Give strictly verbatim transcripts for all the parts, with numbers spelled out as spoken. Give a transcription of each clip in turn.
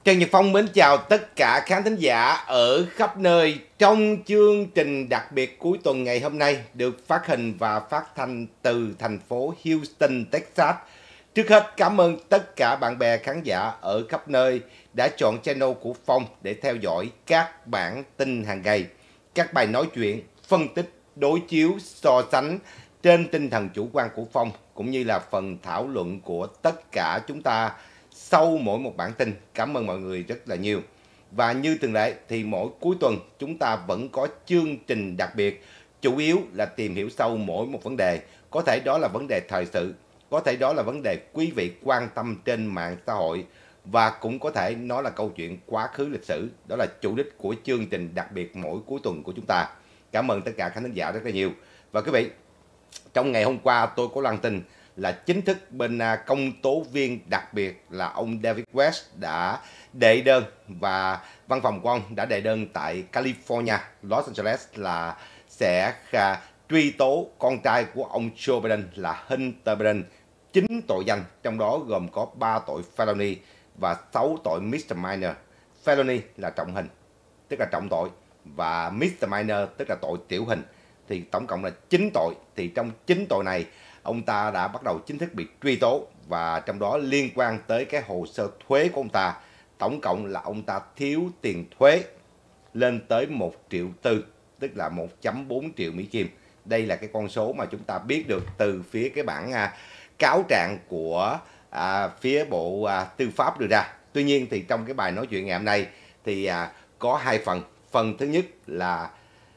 Trần Nhật Phong mến chào tất cả khán thính giả ở khắp nơi trong chương trình đặc biệt cuối tuần ngày hôm nay được phát hình và phát thanh từ thành phố Houston, Texas. Trước hết cảm ơn tất cả bạn bè khán giả ở khắp nơi đã chọn channel của Phong để theo dõi các bản tin hàng ngày, các bài nói chuyện, phân tích, đối chiếu, so sánh trên tinh thần chủ quan của Phong cũng như là phần thảo luận của tất cả chúng ta sau mỗi một bản tin. Cảm ơn mọi người rất là nhiều. Và như thường lệ thì mỗi cuối tuần chúng ta vẫn có chương trình đặc biệt, chủ yếu là tìm hiểu sâu mỗi một vấn đề. Có thể đó là vấn đề thời sự, có thể đó là vấn đề quý vị quan tâm trên mạng xã hội, và cũng có thể nó là câu chuyện quá khứ lịch sử. Đó là chủ đích của chương trình đặc biệt mỗi cuối tuần của chúng ta. Cảm ơn tất cả khán giả rất là nhiều. Và quý vị, trong ngày hôm qua tôi có loan tin là chính thức bên công tố viên đặc biệt là ông David West đã đệ đơn, và văn phòng của ông đã đệ đơn tại California, Los Angeles là sẽ truy tố con trai của ông Joe Biden là Hunter Biden chín tội danh, trong đó gồm có ba tội felony và sáu tội misdemeanor. Felony là trọng hình, tức là trọng tội, và misdemeanor tức là tội tiểu hình, thì tổng cộng là chín tội. Thì trong chín tội này ông ta đã bắt đầu chính thức bị truy tố, và trong đó liên quan tới cái hồ sơ thuế của ông ta. Tổng cộng là ông ta thiếu tiền thuế lên tới một triệu tư, tức là một phẩy bốn triệu Mỹ Kim. Đây là cái con số mà chúng ta biết được từ phía cái bản à, cáo trạng của à, phía Bộ à, Tư pháp đưa ra. Tuy nhiên thì trong cái bài nói chuyện ngày hôm nay thì à, có hai phần. Phần thứ nhất là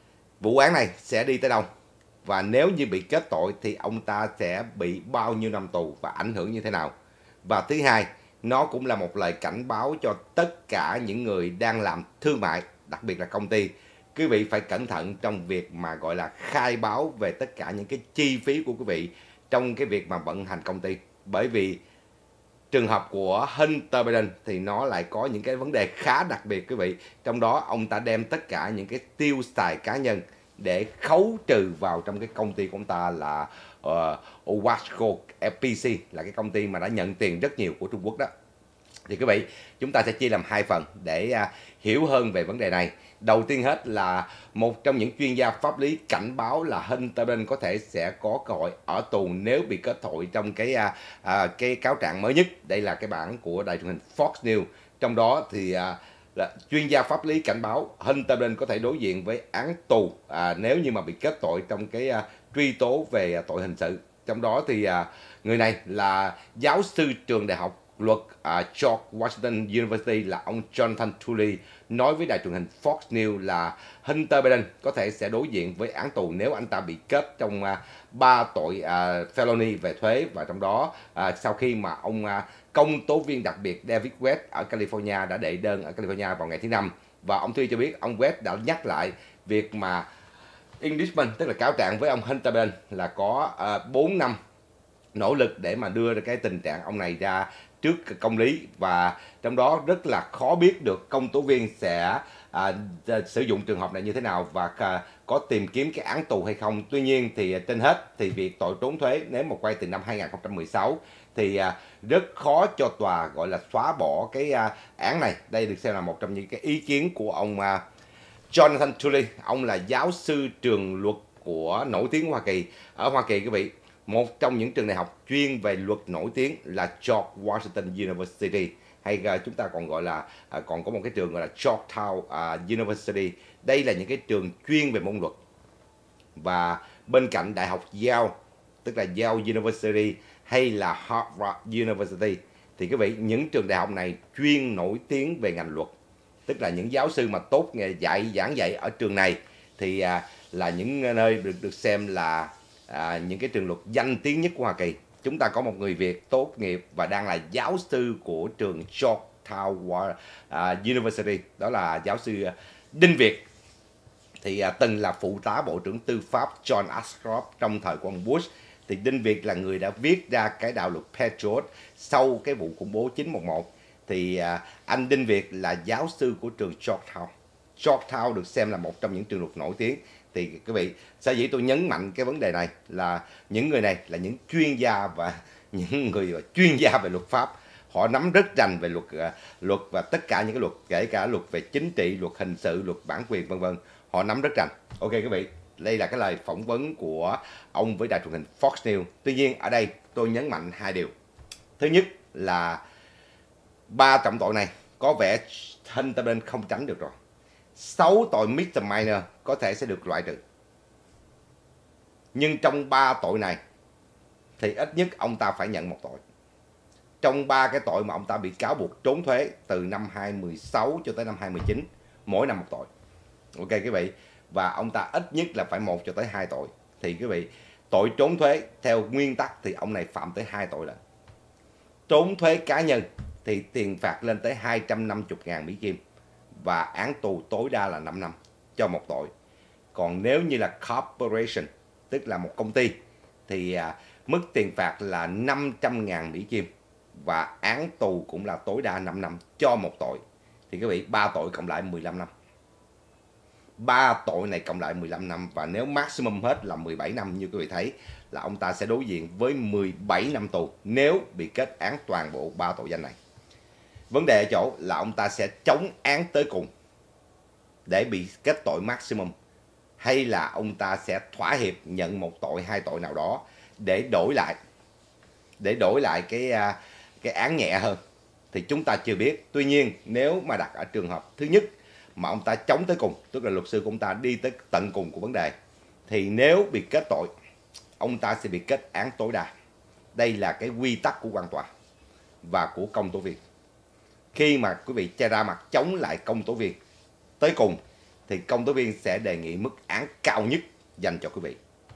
vụ án này sẽ đi tới đâu, và nếu như bị kết tội thì ông ta sẽ bị bao nhiêu năm tù và ảnh hưởng như thế nào. Và thứ hai, nó cũng là một lời cảnh báo cho tất cả những người đang làm thương mại, đặc biệt là công ty. Quý vị phải cẩn thận trong việc mà gọi là khai báo về tất cả những cái chi phí của quý vị trong cái việc mà vận hành công ty. Bởi vì trường hợp của Hunter Biden thì nó lại có những cái vấn đề khá đặc biệt quý vị. Trong đó ông ta đem tất cả những cái tiêu xài cá nhân để khấu trừ vào trong cái công ty của ông ta là uh, Owasco ép pê xê, là cái công ty mà đã nhận tiền rất nhiều của Trung Quốc đó. Thì quý vị, chúng ta sẽ chia làm hai phần để uh, hiểu hơn về vấn đề này. Đầu tiên hết là một trong những chuyên gia pháp lý cảnh báo là Hunter Biden có thể sẽ có cơ hội ở tù nếu bị kết tội trong cái uh, uh, cái cáo trạng mới nhất. Đây là cái bản của đài truyền hình Fox News. Trong đó thì uh, là chuyên gia pháp lý cảnh báo Hunter Biden có thể đối diện với án tù à, nếu như mà bị kết tội trong cái à, truy tố về à, tội hình sự. Trong đó thì à, người này là giáo sư trường đại học luật à, George Washington University là ông Jonathan Tully nói với đài truyền hình Fox News là Hunter Biden có thể sẽ đối diện với án tù nếu anh ta bị kết trong ba à, tội à, felony về thuế. Và trong đó à, sau khi mà ông à, công tố viên đặc biệt David West ở California đã đệ đơn ở California vào ngày thứ năm, và ông Thuy cho biết ông West đã nhắc lại việc mà indictment, tức là cáo trạng với ông Hunter Biden là có uh, bốn năm nỗ lực để mà đưa ra cái tình trạng ông này ra trước công lý, và trong đó rất là khó biết được công tố viên sẽ à, sử dụng trường hợp này như thế nào và à, có tìm kiếm cái án tù hay không. Tuy nhiên thì trên hết thì việc tội trốn thuế nếu mà quay từ năm hai nghìn không trăm mười sáu thì à, rất khó cho tòa gọi là xóa bỏ cái à, án này. Đây được xem là một trong những cái ý kiến của ông à, Jonathan Tully. Ông là giáo sư trường luật của nổi tiếng của Hoa Kỳ. Ở Hoa Kỳ quý vị, một trong những trường đại học chuyên về luật nổi tiếng là George Washington University, hay uh, chúng ta còn gọi là uh, còn có một cái trường gọi là Georgetown uh, University. Đây là những cái trường chuyên về môn luật. Và bên cạnh đại học Yale, tức là Yale University, hay là Harvard University, thì quý vị, những trường đại học này chuyên nổi tiếng về ngành luật. Tức là những giáo sư mà tốt nghề dạy giảng dạy ở trường này thì uh, là những nơi được được xem là À, những cái trường luật danh tiếng nhất của Hoa Kỳ. Chúng ta có một người Việt tốt nghiệp và đang là giáo sư của trường Georgetown uh, University, đó là giáo sư Đinh Việt, thì uh, từng là phụ tá Bộ trưởng Tư pháp John Ashcroft trong thời của ông Bush. Thì Đinh Việt là người đã viết ra cái đạo luật Patriot sau cái vụ khủng bố chín một một. Thì uh, anh Đinh Việt là giáo sư của trường Georgetown. Georgetown được xem là một trong những trường luật nổi tiếng. Thì quý vị, sở dĩ tôi nhấn mạnh cái vấn đề này là những người này là những chuyên gia và những người chuyên gia về luật pháp. Họ nắm rất rành về luật uh, luật và tất cả những cái luật, kể cả luật về chính trị, luật hình sự, luật bản quyền vân vân. Họ nắm rất rành. Ok quý vị, đây là cái lời phỏng vấn của ông với đài truyền hình Fox News. Tuy nhiên ở đây tôi nhấn mạnh hai điều. Thứ nhất là ba trọng tội này có vẻ Hunter Biden không tránh được rồi. Sáu tội misdemeanor có thể sẽ được loại trừ. Nhưng trong ba tội này thì ít nhất ông ta phải nhận một tội. Trong ba cái tội mà ông ta bị cáo buộc trốn thuế từ năm hai không một sáu cho tới năm hai không một chín, mỗi năm một tội. Ok quý vị, và ông ta ít nhất là phải một cho tới hai tội. Thì quý vị, tội trốn thuế theo nguyên tắc thì ông này phạm tới hai tội lận. Trốn thuế cá nhân thì tiền phạt lên tới hai trăm năm mươi ngàn Mỹ Kim và án tù tối đa là năm năm cho một tội. Còn nếu như là corporation, tức là một công ty, thì à, mức tiền phạt là năm trăm ngàn Mỹ Kim và án tù cũng là tối đa năm năm cho một tội. Thì quý vị, ba tội cộng lại mười lăm năm. Ba tội này cộng lại mười lăm năm, và nếu maximum hết là mười bảy năm, như quý vị thấy là ông ta sẽ đối diện với mười bảy năm tù nếu bị kết án toàn bộ ba tội danh này. Vấn đề ở chỗ là ông ta sẽ chống án tới cùng để bị kết tội maximum, hay là ông ta sẽ thỏa hiệp nhận một tội, hai tội nào đó để đổi lại để đổi lại cái cái án nhẹ hơn, thì chúng ta chưa biết. Tuy nhiên nếu mà đặt ở trường hợp thứ nhất mà ông ta chống tới cùng, tức là luật sư của ông ta đi tới tận cùng của vấn đề, thì nếu bị kết tội, ông ta sẽ bị kết án tối đa. Đây là cái quy tắc của quan tòa và của công tố viên. Khi mà quý vị che ra mặt chống lại công tố viên tới cùng, thì công tố viên sẽ đề nghị mức án cao nhất dành cho quý vị.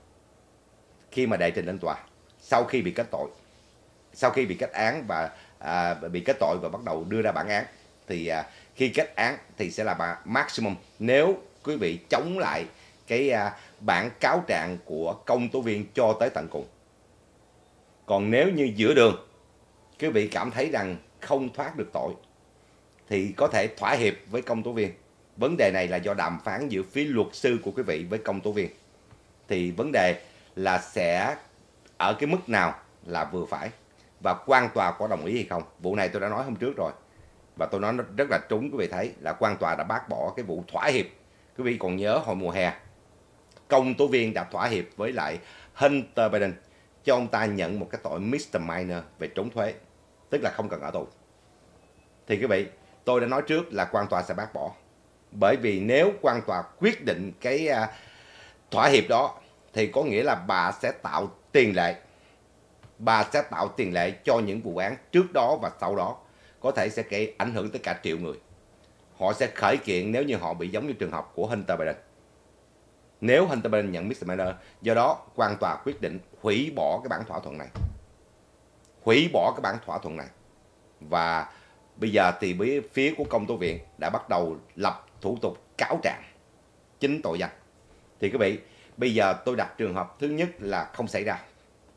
Khi mà đệ trình lên tòa, sau khi bị kết tội, sau khi bị kết án và à, bị kết tội và bắt đầu đưa ra bản án, thì à, khi kết án thì sẽ là maximum nếu quý vị chống lại cái à, bản cáo trạng của công tố viên cho tới tận cùng. Còn nếu như giữa đường quý vị cảm thấy rằng không thoát được tội thì có thể thỏa hiệp với công tố viên. Vấn đề này là do đàm phán giữa phía luật sư của quý vị với công tố viên. Thì vấn đề là sẽ ở cái mức nào là vừa phải, và quan tòa có đồng ý hay không. Vụ này tôi đã nói hôm trước rồi, và tôi nói rất là trúng. Quý vị thấy là quan tòa đã bác bỏ cái vụ thỏa hiệp. Quý vị còn nhớ hồi mùa hè, công tố viên đã thỏa hiệp với lại Hunter Biden cho ông ta nhận một cái tội misdemeanor về trốn thuế, tức là không cần ở tù. Thì quý vị, tôi đã nói trước là quan tòa sẽ bác bỏ. Bởi vì nếu quan tòa quyết định cái uh, thỏa hiệp đó, thì có nghĩa là bà sẽ tạo tiền lệ. Bà sẽ tạo tiền lệ cho những vụ án trước đó và sau đó, có thể sẽ gây ảnh hưởng tới cả triệu người. Họ sẽ khởi kiện nếu như họ bị giống như trường hợp của Hunter Biden. Nếu Hunter Biden nhận misdemeanor, do đó quan tòa quyết định hủy bỏ cái bản thỏa thuận này. Hủy bỏ cái bản thỏa thuận này. Và bây giờ thì phía của công tố viện đã bắt đầu lập thủ tục cáo trạng chính tội danh. Thì quý vị, bây giờ tôi đặt trường hợp thứ nhất là không xảy ra,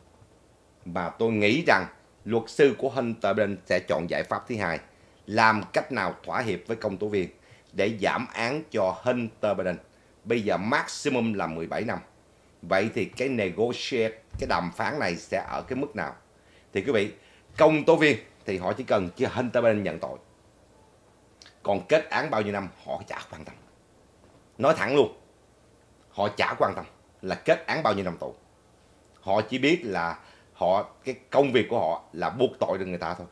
mà tôi nghĩ rằng luật sư của Hunter Biden sẽ chọn giải pháp thứ hai, làm cách nào thỏa hiệp với công tố viên để giảm án cho Hunter Biden. Bây giờ maximum là mười bảy năm. Vậy thì cái negotiate, cái đàm phán này sẽ ở cái mức nào? Thì quý vị, công tố viên thì họ chỉ cần cho Hunter Biden nhận tội. Còn kết án bao nhiêu năm họ chả quan tâm. Nói thẳng luôn, họ chả quan tâm là kết án bao nhiêu năm tù. Họ chỉ biết là họ cái công việc của họ là buộc tội được người ta thôi.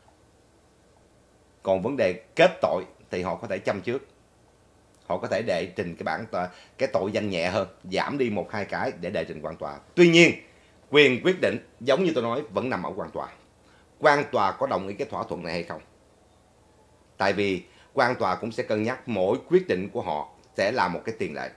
Còn vấn đề kết tội thì họ có thể châm trước. Họ có thể đệ trình cái bản tòa, cái tội danh nhẹ hơn, giảm đi một hai cái để đệ trình quan tòa. Tuy nhiên, quyền quyết định giống như tôi nói vẫn nằm ở quan tòa. Quan tòa có đồng ý cái thỏa thuận này hay không? Tại vì quan tòa cũng sẽ cân nhắc mỗi quyết định của họ sẽ là một cái tiền lệ.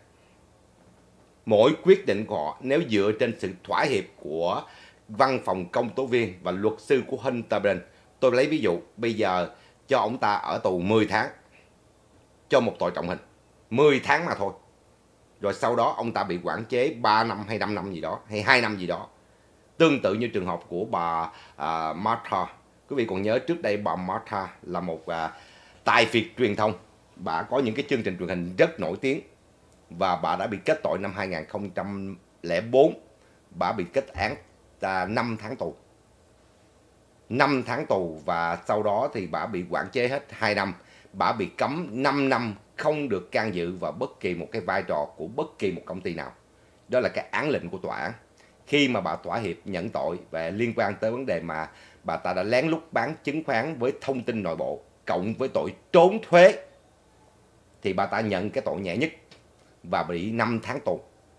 Mỗi quyết định của họ nếu dựa trên sự thỏa hiệp của văn phòng công tố viên và luật sư của Hunter Biden. Tôi lấy ví dụ, bây giờ cho ông ta ở tù mười tháng cho một tội trọng hình. mười tháng mà thôi. Rồi sau đó ông ta bị quản chế ba năm hay năm năm gì đó, hay hai năm gì đó. Tương tự như trường hợp của bà uh, Martha. Quý vị còn nhớ trước đây bà Martha là một uh, tài phiệt truyền thông. Bà có những cái chương trình truyền hình rất nổi tiếng. Và bà đã bị kết tội năm hai nghìn không trăm lẻ bốn. Bà bị kết án uh, năm tháng tù. năm tháng tù, và sau đó thì bà bị quản chế hết hai năm. Bà bị cấm năm năm không được can dự vào bất kỳ một cái vai trò của bất kỳ một công ty nào. Đó là cái án lệnh của tòa án. Khi mà bà thỏa hiệp nhận tội về liên quan tới vấn đề mà bà ta đã lén lút bán chứng khoán với thông tin nội bộ cộng với tội trốn thuế, thì bà ta nhận cái tội nhẹ nhất và bị năm tháng tù.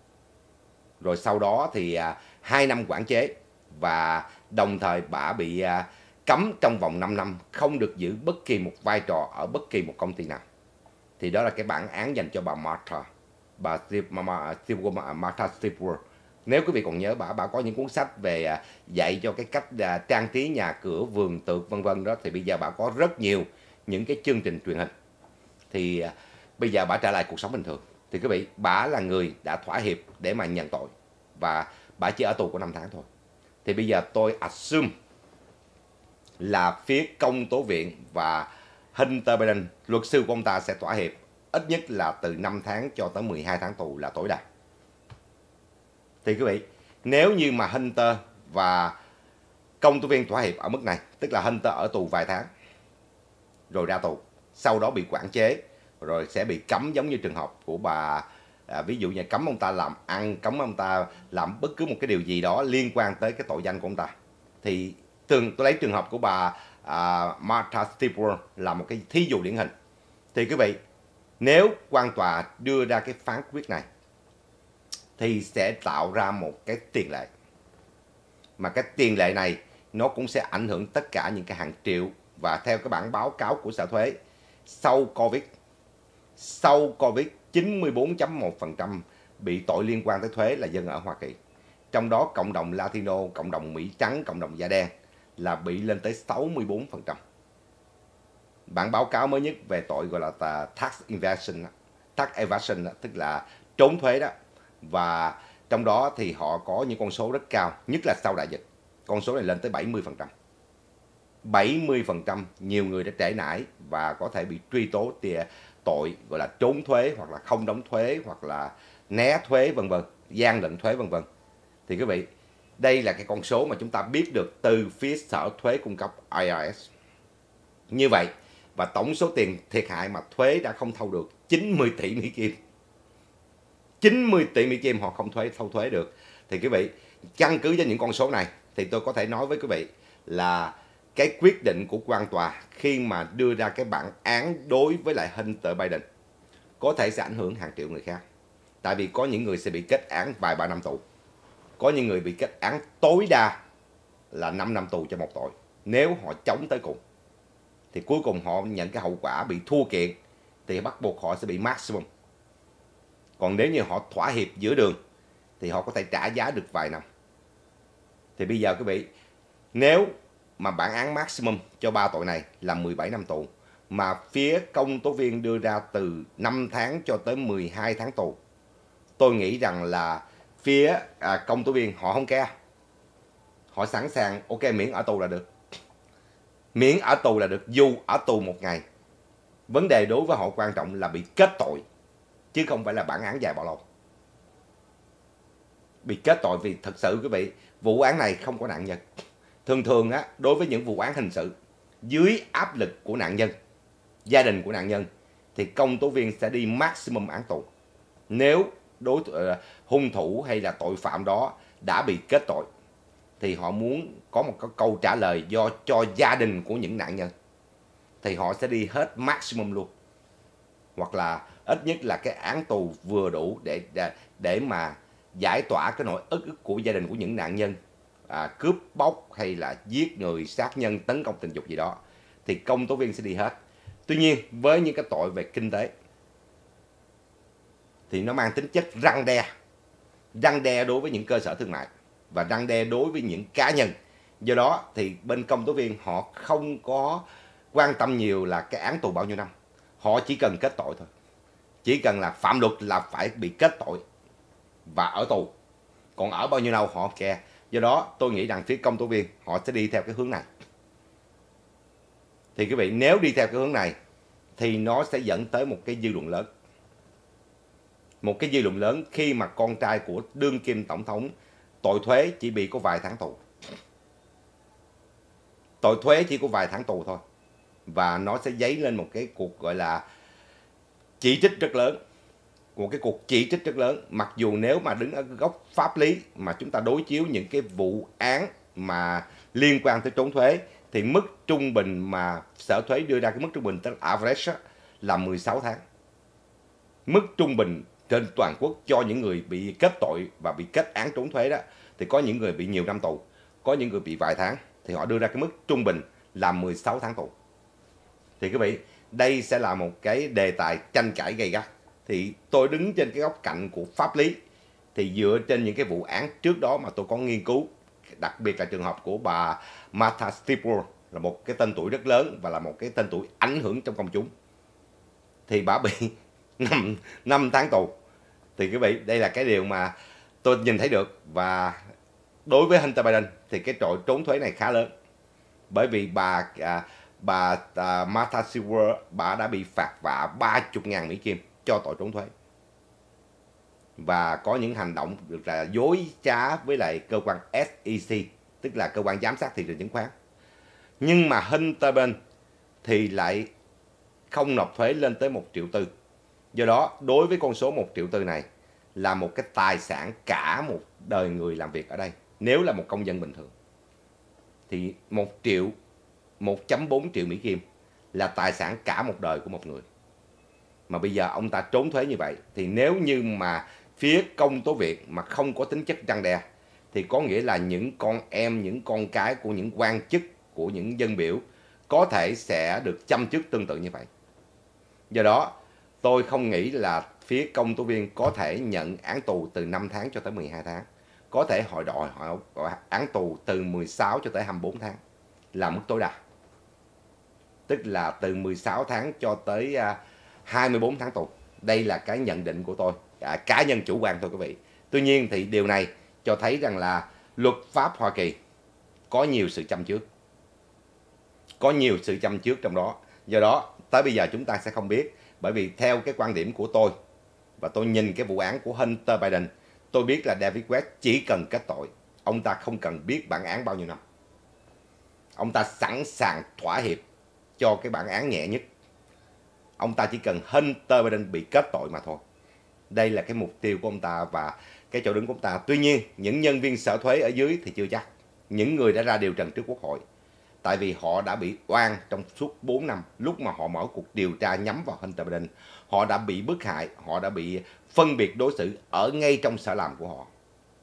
Rồi sau đó thì à, hai năm quản chế, và đồng thời bà bị à, cấm trong vòng năm năm không được giữ bất kỳ một vai trò ở bất kỳ một công ty nào. Thì đó là cái bản án dành cho bà Martha, bà Martha Stewart. Nếu quý vị còn nhớ, bà bà có những cuốn sách về à, dạy cho cái cách à, trang trí nhà cửa, vườn tược vân vân đó, thì bây giờ bà có rất nhiều những cái chương trình truyền hình. Thì à, bây giờ bà trở lại cuộc sống bình thường. Thì quý vị, bà là người đã thỏa hiệp để mà nhận tội, và bà chỉ ở tù có năm tháng thôi. Thì bây giờ tôi assume là phía công tố viện và Hunter Biden, luật sư của ông ta, sẽ thỏa hiệp ít nhất là từ năm tháng cho tới mười hai tháng tù là tối đa. Thì quý vị, nếu như mà Hunter và công tố viên thỏa hiệp ở mức này, tức là Hunter ở tù vài tháng rồi ra tù, sau đó bị quản chế, rồi sẽ bị cấm giống như trường hợp của bà, à, ví dụ như cấm ông ta làm ăn, cấm ông ta làm bất cứ một cái điều gì đó liên quan tới cái tội danh của ông ta. Thì tôi lấy trường hợp của bà à, Martha Stewart là một cái thí dụ điển hình. Thì quý vị, nếu quan tòa đưa ra cái phán quyết này thì sẽ tạo ra một cái tiền lệ, mà cái tiền lệ này nó cũng sẽ ảnh hưởng tất cả những cái hàng triệu. Và theo cái bản báo cáo của Sở Thuế, sau Covid, sau Covid chín mươi tư phẩy một phần trăm bị tội liên quan tới thuế là dân ở Hoa Kỳ. Trong đó cộng đồng Latino, cộng đồng Mỹ trắng, cộng đồng da đen là bị lên tới sáu mươi tư phần trăm. Bản báo cáo mới nhất về tội gọi là tax evasion, tax evasion tức là trốn thuế đó. Và trong đó thì họ có những con số rất cao, nhất là sau đại dịch. Con số này lên tới bảy mươi phần trăm. bảy mươi phần trăm nhiều người đã trễ nải và có thể bị truy tố tội gọi là trốn thuế, hoặc là không đóng thuế, hoặc là né thuế vân vân, gian lận thuế vân vân. Thì quý vị, đây là cái con số mà chúng ta biết được từ phía Sở Thuế cung cấp I R S. Như vậy, và tổng số tiền thiệt hại mà thuế đã không thâu được chín mươi tỷ Mỹ Kim. chín mươi tỷ Mỹ Kim họ không thuế thâu thuế được. Thì quý vị, căn cứ trên những con số này thì tôi có thể nói với quý vị là cái quyết định của quan tòa khi mà đưa ra cái bản án đối với lại Hunter Biden có thể sẽ ảnh hưởng hàng triệu người khác. Tại vì có những người sẽ bị kết án vài ba năm tù, có những người bị kết án tối đa là năm năm tù cho một tội. Nếu họ chống tới cùng thì cuối cùng họ nhận cái hậu quả bị thua kiện thì bắt buộc họ sẽ bị maximum. Còn nếu như họ thỏa hiệp giữa đường thì họ có thể trả giá được vài năm. Thì bây giờ quý vị, nếu mà bản án maximum cho ba tội này là mười bảy năm tù, mà phía công tố viên đưa ra từ năm tháng cho tới mười hai tháng tù, tôi nghĩ rằng là phía à, công tố viên họ không care. Họ sẵn sàng, ok, miễn ở tù là được. Miễn ở tù là được, dù ở tù một ngày. Vấn đề đối với họ quan trọng là bị kết tội, chứ không phải là bản án dài bao lâu. Bị kết tội vì thật sự quý vị, vụ án này không có nạn nhân. Thường thường á, đối với những vụ án hình sự, dưới áp lực của nạn nhân, gia đình của nạn nhân, thì công tố viên sẽ đi maximum án tù. Nếu đối uh, hung thủ hay là tội phạm đó đã bị kết tội, thì họ muốn có một cái câu trả lời do cho gia đình của những nạn nhân, thì họ sẽ đi hết maximum luôn. Hoặc là ít nhất là cái án tù vừa đủ để, để, để mà giải tỏa cái nỗi ức ức của gia đình của những nạn nhân à, cướp bóc hay là giết người, sát nhân, tấn công tình dục gì đó, thì công tố viên sẽ đi hết. Tuy nhiên với những cái tội về kinh tế thì nó mang tính chất răn đe, răn đe đối với những cơ sở thương mại và răn đe đối với những cá nhân. Do đó thì bên công tố viên họ không có quan tâm nhiều là cái án tù bao nhiêu năm. Họ chỉ cần kết tội thôi. Chỉ cần là phạm luật là phải bị kết tội và ở tù. Còn ở bao nhiêu lâu họ kè. Do đó tôi nghĩ rằng phía công tố viên họ sẽ đi theo cái hướng này. Thì quý vị, nếu đi theo cái hướng này thì nó sẽ dẫn tới một cái dư luận lớn. Một cái dư luận lớn khi mà con trai của đương kim tổng thống tội thuế chỉ bị có vài tháng tù. tội thuế chỉ có vài tháng tù thôi. Và nó sẽ dấy lên một cái cuộc gọi là chỉ trích rất lớn. Một cái cuộc chỉ trích rất lớn. Mặc dù nếu mà đứng ở góc pháp lý mà chúng ta đối chiếu những cái vụ án mà liên quan tới trốn thuế, thì mức trung bình mà sở thuế đưa ra, cái mức trung bình tức là average là mười sáu tháng. Mức trung bình trên toàn quốc cho những người bị kết tội và bị kết án trốn thuế đó, thì có những người bị nhiều năm tù, có những người bị vài tháng, thì họ đưa ra cái mức trung bình là mười sáu tháng tù. Thì quý vị, đây sẽ là một cái đề tài tranh cãi gay gắt. Thì tôi đứng trên cái góc cạnh của pháp lý, thì dựa trên những cái vụ án trước đó mà tôi có nghiên cứu, đặc biệt là trường hợp của bà Martha Stewart, là một cái tên tuổi rất lớn và là một cái tên tuổi ảnh hưởng trong công chúng, thì bà bị năm tháng tù. Thì quý vị, đây là cái điều mà tôi nhìn thấy được. Và đối với Hunter Biden thì cái tội trốn thuế này khá lớn, bởi vì bà à, bà à, Martha Stewart, bà đã bị phạt vạ ba mươi ngàn Mỹ Kim cho tội trốn thuế, và có những hành động được là dối trá với lại cơ quan S E C, tức là cơ quan giám sát thị trường chứng khoán. Nhưng mà Hunter Biden thì lại không nộp thuế lên tới một triệu tư. Do đó, đối với con số một triệu tư này là một cái tài sản cả một đời người làm việc ở đây. Nếu là một công dân bình thường thì một triệu, một phẩy bốn triệu Mỹ Kim là tài sản cả một đời của một người. Mà bây giờ ông ta trốn thuế như vậy, thì nếu như mà phía công tố viện mà không có tính chất răn đe, thì có nghĩa là những con em, những con cái của những quan chức, của những dân biểu có thể sẽ được châm chức tương tự như vậy. Do đó, tôi không nghĩ là phía công tố viên có thể nhận án tù từ năm tháng cho tới mười hai tháng. Có thể họ đòi họ án tù từ mười sáu cho tới hai mươi bốn tháng là mức tối đa. Tức là từ mười sáu tháng cho tới hai mươi bốn tháng tù. Đây là cái nhận định của tôi, à, cá nhân chủ quan thôi quý vị. Tuy nhiên thì điều này cho thấy rằng là luật pháp Hoa Kỳ có nhiều sự châm chước. Có nhiều sự châm chước trong đó. Do đó, tới bây giờ chúng ta sẽ không biết. Bởi vì theo cái quan điểm của tôi, và tôi nhìn cái vụ án của Hunter Biden, tôi biết là David West chỉ cần kết tội. Ông ta không cần biết bản án bao nhiêu năm. Ông ta sẵn sàng thỏa hiệp cho cái bản án nhẹ nhất. Ông ta chỉ cần Hunter Biden bị kết tội mà thôi. Đây là cái mục tiêu của ông ta và cái chỗ đứng của ông ta. Tuy nhiên, những nhân viên sở thuế ở dưới thì chưa chắc. Những người đã ra điều trần trước Quốc hội. Tại vì họ đã bị oan trong suốt bốn năm. Lúc mà họ mở cuộc điều tra nhắm vào Hunter Biden, họ đã bị bức hại, họ đã bị phân biệt đối xử ở ngay trong sở làm của họ.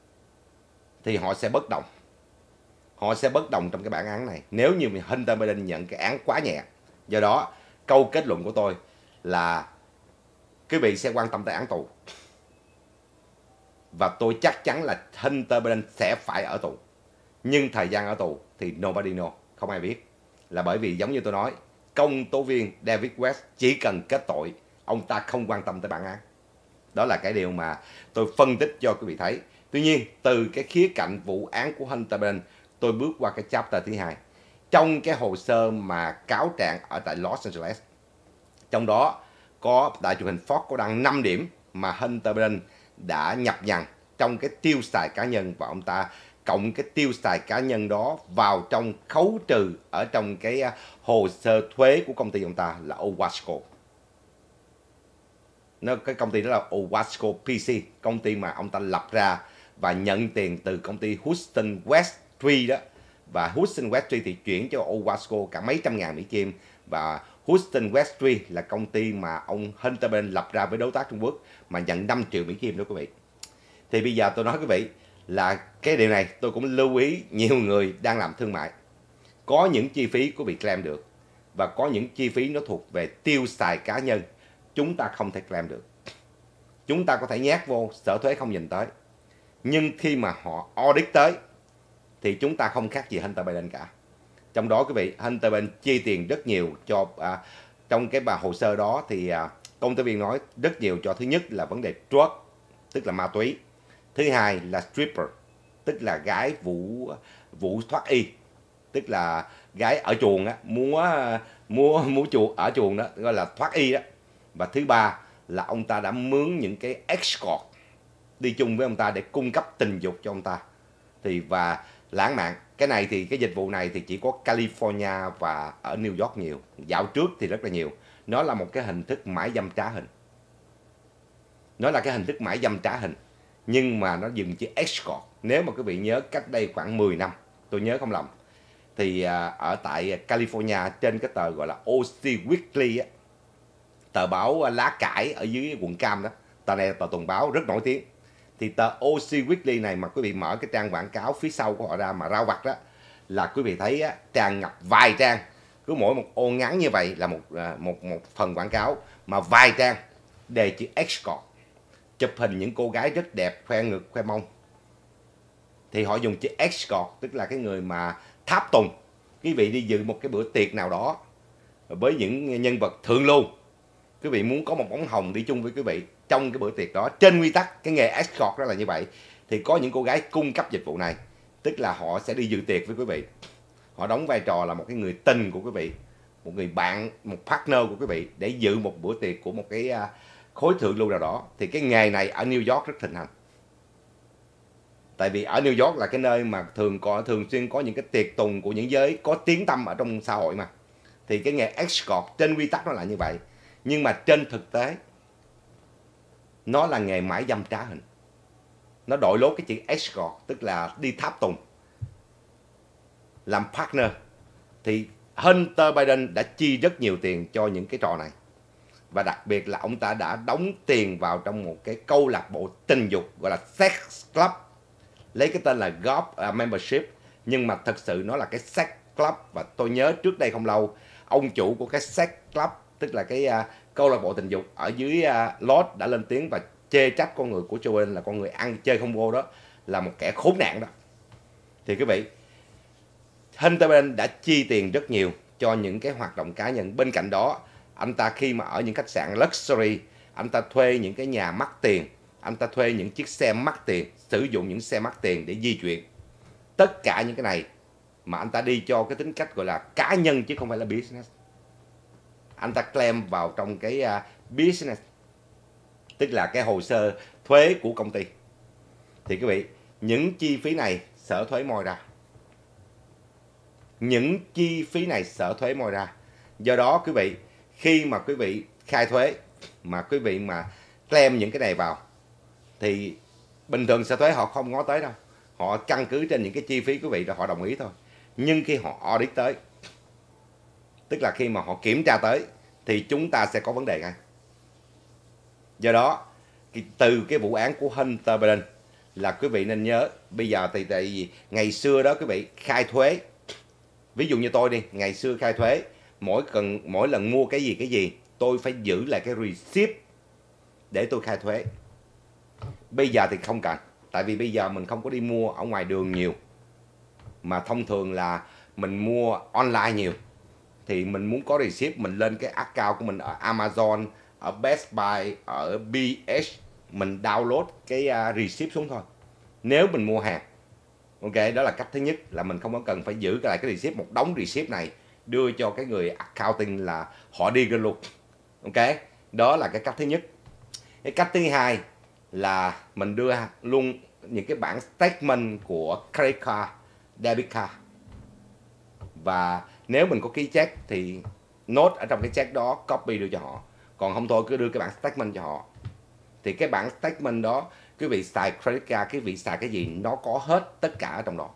Thì họ sẽ bất đồng. Họ sẽ bất đồng trong cái bản án này nếu như Hunter Biden nhận cái án quá nhẹ. Do đó, câu kết luận của tôi là quý vị sẽ quan tâm tới án tù. Và tôi chắc chắn là Hunter Biden sẽ phải ở tù. Nhưng thời gian ở tù thì nobody know, không ai biết. Là bởi vì giống như tôi nói, công tố viên David West chỉ cần kết tội, ông ta không quan tâm tới bản án. Đó là cái điều mà tôi phân tích cho quý vị thấy. Tuy nhiên, từ cái khía cạnh vụ án của Hunter Biden, tôi bước qua cái chapter thứ hai. Trong cái hồ sơ mà cáo trạng ở tại Los Angeles, trong đó có đài truyền hình Fox có đăng năm điểm mà Hunter Biden đã nhập nhằng trong cái tiêu xài cá nhân, và ông ta cộng cái tiêu xài cá nhân đó vào trong khấu trừ ở trong cái hồ sơ thuế của công ty ông ta là Owasco. Nó, cái công ty đó là Owasco pê xê, công ty mà ông ta lập ra và nhận tiền từ công ty Houston West Tree đó. Và Houston West Tree thì chuyển cho Owasco cả mấy trăm ngàn Mỹ Kim. Và Houston West Tree là công ty mà ông Hunter Biden lập ra với đối tác Trung Quốc mà nhận năm triệu Mỹ Kim đó quý vị. Thì bây giờ tôi nói quý vị là cái điều này tôi cũng lưu ý nhiều người đang làm thương mại. Có những chi phí quý vị claim được, và có những chi phí nó thuộc về tiêu xài cá nhân, chúng ta không thể claim được. Chúng ta có thể nhét vô, sở thuế không nhìn tới. Nhưng khi mà họ audit tới thì chúng ta không khác gì Hunter Biden cả. Trong đó quý vị, Hunter Biden chi tiền rất nhiều cho à, trong cái bà hồ sơ đó thì à, công tố viên nói rất nhiều cho, thứ nhất là vấn đề drug, tức là ma túy. Thứ hai là stripper, tức là gái vũ vũ thoát y, tức là gái ở chuồng á, múa múa múa chuồng ở chuồng đó, gọi là thoát y đó. Và thứ ba là ông ta đã mướn những cái escort đi chung với ông ta để cung cấp tình dục cho ông ta. Thì và lãng mạn, Cái này thì cái dịch vụ này thì chỉ có California và ở New York nhiều. Dạo trước thì rất là nhiều. Nó là một cái hình thức mãi dâm trá hình. Nó là cái hình thức mãi dâm trá hình. Nhưng mà nó dùng chữ escort. Nếu mà quý vị nhớ cách đây khoảng mười năm, tôi nhớ không lầm, thì à, ở tại California trên cái tờ gọi là o xê Weekly á, tờ báo lá cải ở dưới quận Cam đó, tờ này là tờ tuần báo rất nổi tiếng. Thì tờ o xê Weekly này mà quý vị mở cái trang quảng cáo phía sau của họ ra mà rao vặt đó, là quý vị thấy á, tràn ngập vài trang, cứ mỗi một ô ngắn như vậy là một một một phần quảng cáo mà vài trang đề chữ escort, chụp hình những cô gái rất đẹp khoe ngực khoe mông. Thì họ dùng chữ escort, tức là cái người mà tháp tùng. Quý vị đi dự một cái bữa tiệc nào đó với những nhân vật thượng lưu, quý vị muốn có một bóng hồng đi chung với quý vị trong cái bữa tiệc đó, trên nguyên tắc cái nghề escort đó là như vậy, thì có những cô gái cung cấp dịch vụ này, tức là họ sẽ đi dự tiệc với quý vị, họ đóng vai trò là một cái người tình của quý vị, một người bạn, một partner của quý vị để dự một bữa tiệc của một cái khối thượng lưu nào đó. Thì cái nghề này ở New York rất thịnh hành. Tại vì ở New York là cái nơi mà thường có thường xuyên có những cái tiệc tùng của những giới có tiếng tăm ở trong xã hội mà. Thì cái nghề escort trên quy tắc nó là như vậy. Nhưng mà trên thực tế nó là nghề mãi dâm trá hình. Nó đội lốt cái chữ escort, tức là đi tháp tùng, làm partner. Thì Hunter Biden đã chi rất nhiều tiền cho những cái trò này. Và đặc biệt là ông ta đã đóng tiền vào trong một cái câu lạc bộ tình dục gọi là Sex Club, lấy cái tên là Golf uh, Membership, nhưng mà thật sự nó là cái Sex Club. Và tôi nhớ trước đây không lâu, ông chủ của cái Sex Club, tức là cái uh, câu lạc bộ tình dục ở dưới uh, Lodge, đã lên tiếng và chê trách con người của Joe Biden là con người ăn chơi không vô đó, là một kẻ khốn nạn đó. Thì quý vị, Hunter Biden đã chi tiền rất nhiều cho những cái hoạt động cá nhân. Bên cạnh đó, anh ta khi mà ở những khách sạn luxury, anh ta thuê những cái nhà mắc tiền, anh ta thuê những chiếc xe mắc tiền, sử dụng những xe mắc tiền để di chuyển. Tất cả những cái này mà anh ta đi cho cái tính cách gọi là cá nhân chứ không phải là business. Anh ta claim vào trong cái uh, business, tức là cái hồ sơ thuế của công ty. Thì quý vị, những chi phí này sở thuế moi ra. Những chi phí này sở thuế moi ra. Do đó quý vị, khi mà quý vị khai thuế mà quý vị mà claim những cái này vào thì bình thường sở thuế họ không ngó tới đâu. Họ căn cứ trên những cái chi phí quý vị rồi họ đồng ý thôi. Nhưng khi họ audit tới, tức là khi mà họ kiểm tra tới, thì chúng ta sẽ có vấn đề ngay. Do đó, từ cái vụ án của Hunter Biden là quý vị nên nhớ, bây giờ thì tại vì ngày xưa đó quý vị khai thuế, ví dụ như tôi đi, ngày xưa khai thuế, mỗi cần mỗi lần mua cái gì cái gì, tôi phải giữ lại cái receipt để tôi khai thuế. Bây giờ thì không cần, tại vì bây giờ mình không có đi mua ở ngoài đường nhiều, mà thông thường là mình mua online nhiều. Thì mình muốn có receipt, mình lên cái account của mình ở Amazon, ở Best Buy, ở bê hát, mình download cái uh, receipt xuống thôi. Nếu mình mua hàng, ok, đó là cách thứ nhất, là mình không có cần phải giữ lại cái receipt, một đống receipt này đưa cho cái người accounting là họ đi luôn. Ok, đó là cái cách thứ nhất. Cái cách thứ hai là mình đưa luôn những cái bản statement của credit card, debit card. Và nếu mình có ký check thì note ở trong cái check đó, copy đưa cho họ. Còn không thôi cứ đưa cái bản statement cho họ. Thì cái bản statement đó, quý vị xài credit card, quý vị xài cái gì nó có hết tất cả ở trong đó.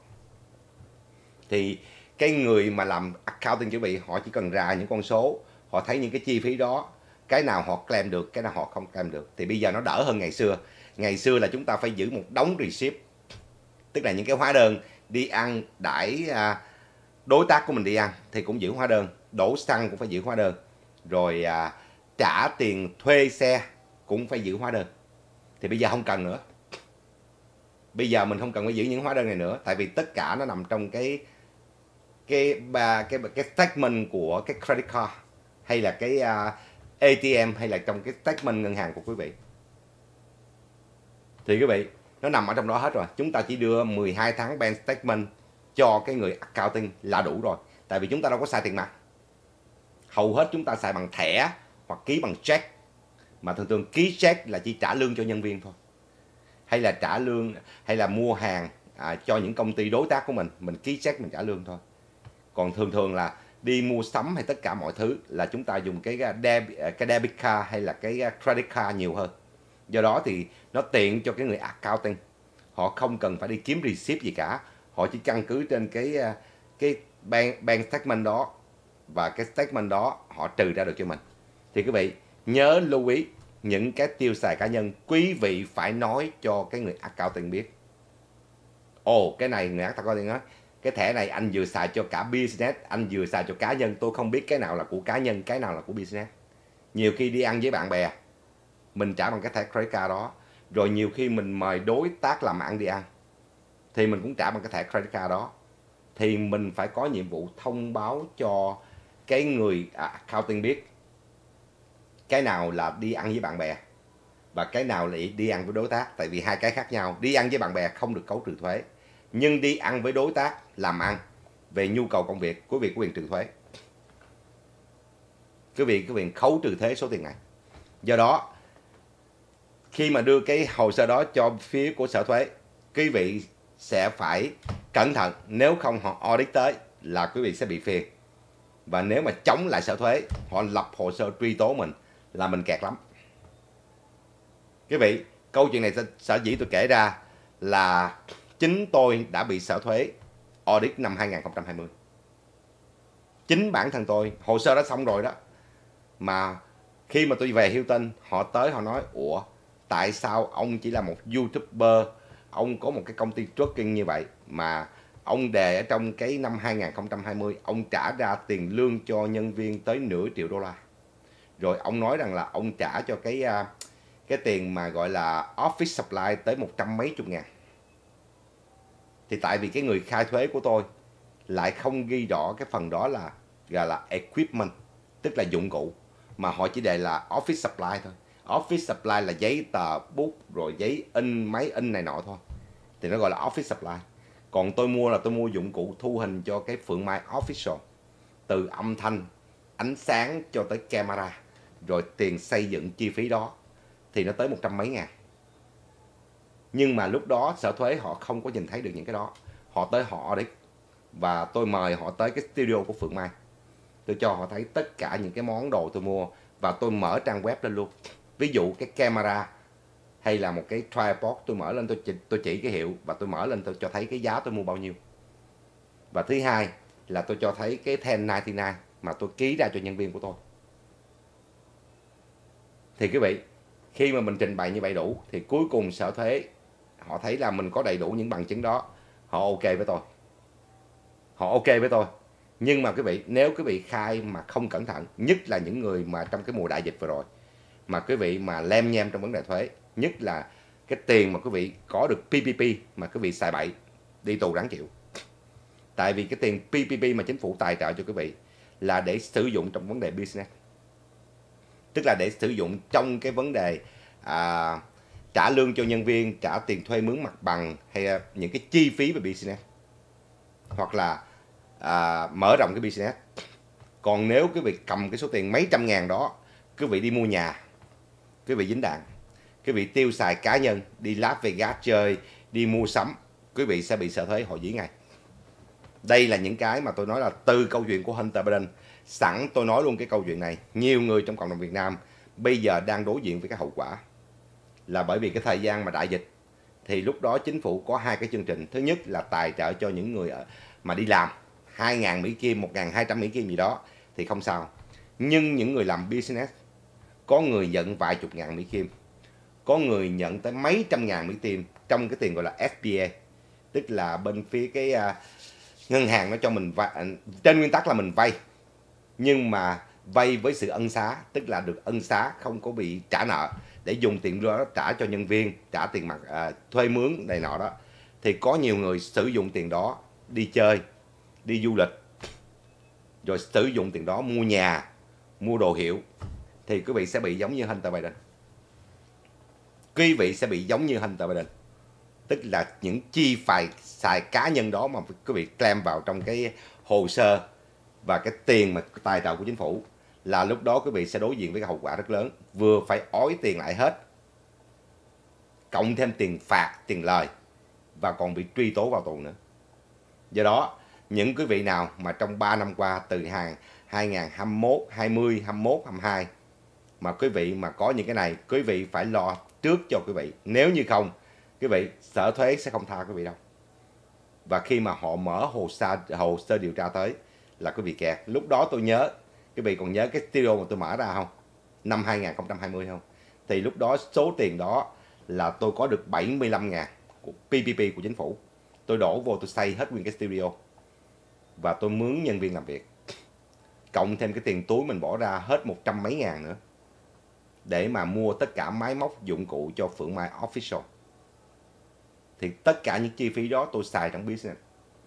Thì cái người mà làm accounting cho quý vị, họ chỉ cần ra những con số, họ thấy những cái chi phí đó, cái nào họ claim được, cái nào họ không claim được. Thì bây giờ nó đỡ hơn ngày xưa. Ngày xưa là chúng ta phải giữ một đống receipt, tức là những cái hóa đơn đi ăn đãi à, đối tác của mình đi ăn thì cũng giữ hóa đơn, đổ xăng cũng phải giữ hóa đơn, rồi à, trả tiền thuê xe cũng phải giữ hóa đơn. Thì bây giờ không cần nữa. Bây giờ mình không cần phải giữ những hóa đơn này nữa, tại vì tất cả nó nằm trong cái cái cái cái, cái statement của cái credit card, hay là cái uh, a tê em, hay là trong cái statement ngân hàng của quý vị. Thì quý vị, nó nằm ở trong đó hết rồi. Chúng ta chỉ đưa mười hai tháng bank statement cho cái người accounting là đủ rồi. Tại vì chúng ta đâu có xài tiền mặt. Hầu hết chúng ta xài bằng thẻ hoặc ký bằng check. Mà thường thường ký check là chỉ trả lương cho nhân viên thôi. Hay là trả lương, hay là mua hàng à, cho những công ty đối tác của mình, mình ký check mình trả lương thôi. Còn thường thường là đi mua sắm hay tất cả mọi thứ là chúng ta dùng cái debit, cái debit card hay là cái credit card nhiều hơn. Do đó thì nó tiện cho cái người accounting, họ không cần phải đi kiếm receipt gì cả, họ chỉ căn cứ trên cái cái bank, bank statement đó và cái statement đó họ trừ ra được cho mình. Thì quý vị nhớ lưu ý những cái tiêu xài cá nhân, quý vị phải nói cho cái người accounting biết. Ồ, cái này người accounting nói cái thẻ này anh vừa xài cho cả business, anh vừa xài cho cá nhân, tôi không biết cái nào là của cá nhân, cái nào là của business. Nhiều khi đi ăn với bạn bè, mình trả bằng cái thẻ credit card đó. Rồi nhiều khi mình mời đối tác làm ăn đi ăn, thì mình cũng trả bằng cái thẻ credit card đó. Thì mình phải có nhiệm vụ thông báo cho cái người accounting biết cái nào là đi ăn với bạn bè và cái nào là đi ăn với đối tác. Tại vì hai cái khác nhau. Đi ăn với bạn bè không được khấu trừ thuế, nhưng đi ăn với đối tác làm ăn về nhu cầu công việc, quý vị có quyền trừ thuế. Quý vị có quyền khấu trừ thuế số tiền này. Do đó khi mà đưa cái hồ sơ đó cho phía của sở thuế, quý vị sẽ phải cẩn thận, nếu không họ audit tới là quý vị sẽ bị phiền. Và nếu mà chống lại sở thuế, họ lập hồ sơ truy tố mình là mình kẹt lắm. Quý vị, câu chuyện này sở dĩ tôi kể ra là chính tôi đã bị sở thuế audit năm hai nghìn không trăm hai mươi. Chính bản thân tôi, hồ sơ đã xong rồi đó, mà khi mà tôi về Hilton, họ tới họ nói: ủa, tại sao ông chỉ là một YouTuber, ông có một cái công ty trucking như vậy mà ông đề ở trong cái năm hai nghìn không trăm hai mươi ông trả ra tiền lương cho nhân viên tới nửa triệu đô la. Rồi ông nói rằng là ông trả cho cái cái tiền mà gọi là office supply tới một trăm mấy chục ngàn. Thì tại vì cái người khai thuế của tôi lại không ghi rõ cái phần đó là gọi là equipment, tức là dụng cụ, mà họ chỉ đề là office supply thôi. Office supply là giấy tờ, bút, rồi giấy in, máy in này nọ thôi, thì nó gọi là office supply. Còn tôi mua là tôi mua dụng cụ thu hình cho cái Phượng Mai Official, từ âm thanh, ánh sáng cho tới camera, rồi tiền xây dựng chi phí đó thì nó tới một trăm mấy ngàn. Nhưng mà lúc đó sở thuế họ không có nhìn thấy được những cái đó. Họ tới họ audit và tôi mời họ tới cái studio của Phượng Mai. Tôi cho họ thấy tất cả những cái món đồ tôi mua và tôi mở trang web lên luôn. Ví dụ cái camera hay là một cái tripod, tôi mở lên tôi chỉ, tôi chỉ cái hiệu và tôi mở lên tôi cho thấy cái giá tôi mua bao nhiêu. Và thứ hai là tôi cho thấy cái ten ninety-nine mà tôi ký ra cho nhân viên của tôi. Thì quý vị, khi mà mình trình bày như vậy đủ thì cuối cùng sở thuế họ thấy là mình có đầy đủ những bằng chứng đó, họ ok với tôi. Họ ok với tôi. Nhưng mà quý vị, nếu quý vị khai mà không cẩn thận, nhất là những người mà trong cái mùa đại dịch vừa rồi, mà quý vị mà lem nhem trong vấn đề thuế, nhất là cái tiền mà quý vị có được pê pê pê mà quý vị xài bậy, đi tù đáng chịu. Tại vì cái tiền pê pê pê mà chính phủ tài trợ cho quý vị là để sử dụng trong vấn đề business, tức là để sử dụng trong cái vấn đề à, trả lương cho nhân viên, trả tiền thuê mướn mặt bằng hay những cái chi phí về business, hoặc là à, mở rộng cái business. Còn nếu quý vị cầm cái số tiền mấy trăm ngàn đó, quý vị đi mua nhà, quý vị dính đạn, quý vị tiêu xài cá nhân, đi Las Vegas chơi, đi mua sắm, quý vị sẽ bị sở thuế họ dí ngay. Đây là những cái mà tôi nói là từ câu chuyện của Hunter Biden. Sẵn tôi nói luôn cái câu chuyện này, nhiều người trong cộng đồng Việt Nam bây giờ đang đối diện với cái hậu quả là bởi vì cái thời gian mà đại dịch thì lúc đó chính phủ có hai cái chương trình. Thứ nhất là tài trợ cho những người mà đi làm hai nghìn Mỹ Kim, một nghìn hai trăm Mỹ Kim gì đó thì không sao. Nhưng những người làm business, có người nhận vài chục ngàn Mỹ Kim, có người nhận tới mấy trăm ngàn Mỹ Kim trong cái tiền gọi là ép pê a, tức là bên phía cái uh, ngân hàng nó cho mình vay, trên nguyên tắc là mình vay, nhưng mà vay với sự ân xá, tức là được ân xá, không có bị trả nợ, để dùng tiền đó trả cho nhân viên, trả tiền mặt à, thuê mướn này nọ đó. Thì có nhiều người sử dụng tiền đó đi chơi, đi du lịch, rồi sử dụng tiền đó mua nhà, mua đồ hiệu, thì quý vị sẽ bị giống như Hunter Biden. Quý vị sẽ bị giống như Hunter Biden, tức là những chi phải xài cá nhân đó mà quý vị claim vào trong cái hồ sơ và cái tiền mà tài trợ của chính phủ, là lúc đó quý vị sẽ đối diện với cái hậu quả rất lớn. Vừa phải ói tiền lại hết, cộng thêm tiền phạt, tiền lời, và còn bị truy tố vào tù nữa. Do đó, những quý vị nào mà trong ba năm qua từ hàng hai nghìn không trăm hai mươi mốt, hai mươi, hai mươi mốt, hai mươi hai mà quý vị mà có những cái này, quý vị phải lo trước cho quý vị. Nếu như không, quý vị sở thuế sẽ không tha quý vị đâu. Và khi mà họ mở hồ sơ hồ sơ điều tra tới là quý vị kẹt. Lúc đó tôi nhớ, quý vị còn nhớ cái studio mà tôi mở ra không? Năm hai nghìn không trăm hai mươi không? Thì lúc đó số tiền đó là tôi có được bảy mươi lăm ngàn của pê pê pê của chính phủ. Tôi đổ vô tôi xây hết nguyên cái studio. Và tôi mướn nhân viên làm việc. Cộng thêm cái tiền túi mình bỏ ra hết một trăm mấy ngàn nữa. Để mà mua tất cả máy móc dụng cụ cho Phượng Mai Official. Thì tất cả những chi phí đó tôi xài trong business.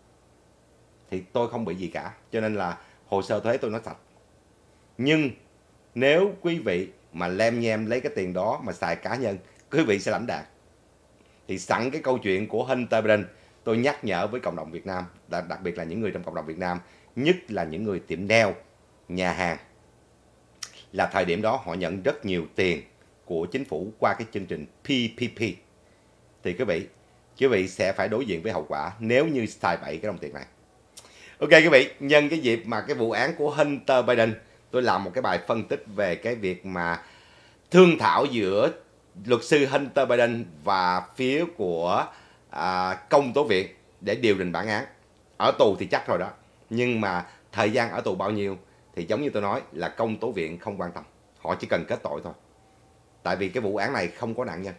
Thì tôi không bị gì cả. Cho nên là hồ sơ thuế tôi nó sạch. Nhưng nếu quý vị mà lem nhem lấy cái tiền đó mà xài cá nhân, quý vị sẽ lãnh đạt. Thì sẵn cái câu chuyện của Hunter Biden, tôi nhắc nhở với cộng đồng Việt Nam, đặc biệt là những người trong cộng đồng Việt Nam, nhất là những người tiệm nail, nhà hàng, là thời điểm đó họ nhận rất nhiều tiền của chính phủ qua cái chương trình pê pê pê. Thì quý vị, quý vị sẽ phải đối diện với hậu quả nếu như xài bậy cái đồng tiền này. Ok quý vị, nhân cái dịp mà cái vụ án của Hunter Biden, tôi làm một cái bài phân tích về cái việc mà thương thảo giữa luật sư Hunter Biden và phía của à, công tố viện để điều đình bản án. Ở tù thì chắc rồi đó, nhưng mà thời gian ở tù bao nhiêu thì giống như tôi nói là công tố viện không quan tâm. Họ chỉ cần kết tội thôi. Tại vì cái vụ án này không có nạn nhân.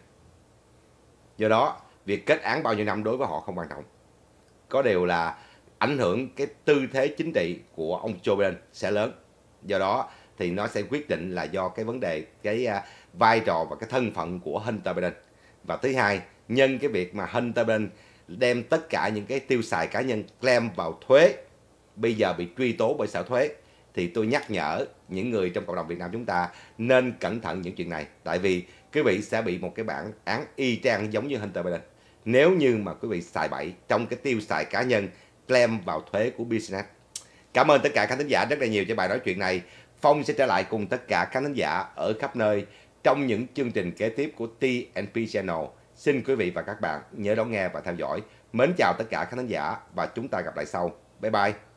Do đó, việc kết án bao nhiêu năm đối với họ không quan trọng. Có điều là ảnh hưởng cái tư thế chính trị của ông Joe Biden sẽ lớn. Do đó thì nó sẽ quyết định là do cái vấn đề, cái uh, vai trò và cái thân phận của Hunter Biden. Và thứ hai, nhân cái việc mà Hunter Biden đem tất cả những cái tiêu xài cá nhân claim vào thuế, bây giờ bị truy tố bởi sở thuế, thì tôi nhắc nhở những người trong cộng đồng Việt Nam chúng ta nên cẩn thận những chuyện này. Tại vì quý vị sẽ bị một cái bản án y chang giống như Hunter Biden. Nếu như mà quý vị xài bậy trong cái tiêu xài cá nhân claim vào thuế của business. Cảm ơn tất cả các khán giả rất là nhiều cho bài nói chuyện này. Phong sẽ trở lại cùng tất cả các khán giả ở khắp nơi trong những chương trình kế tiếp của tê en pê Channel. Xin quý vị và các bạn nhớ đón nghe và theo dõi. Mến chào tất cả các khán giả và chúng ta gặp lại sau. Bye bye.